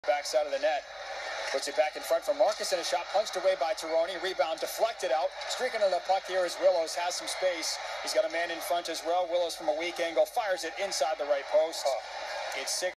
Backside of the net. Puts it back in front for Marcus, and a shot punched away by Tironi. Rebound deflected out. Streaking to the puck here as Willows has some space. He's got a man in front as well. Willows from a weak angle fires it inside the right post. It's 6.